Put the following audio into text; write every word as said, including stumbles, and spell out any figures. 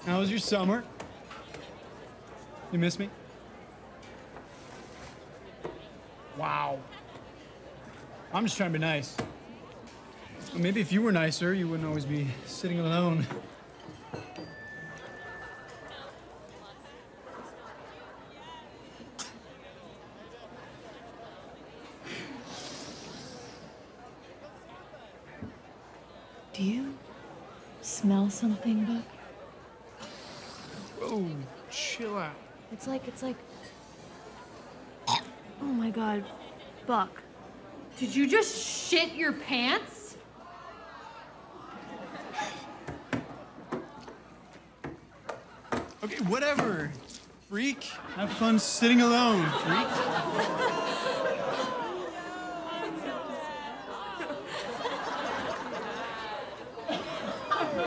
How was your summer? You miss me? Wow. I'm just trying to be nice. Maybe if you were nicer, you wouldn't always be sitting alone. Do you smell something, Buck? Whoa, chill out. It's like, it's like... Oh my God, Buck. Did you just shit your pants? Okay, whatever, freak. Have fun sitting alone, freak.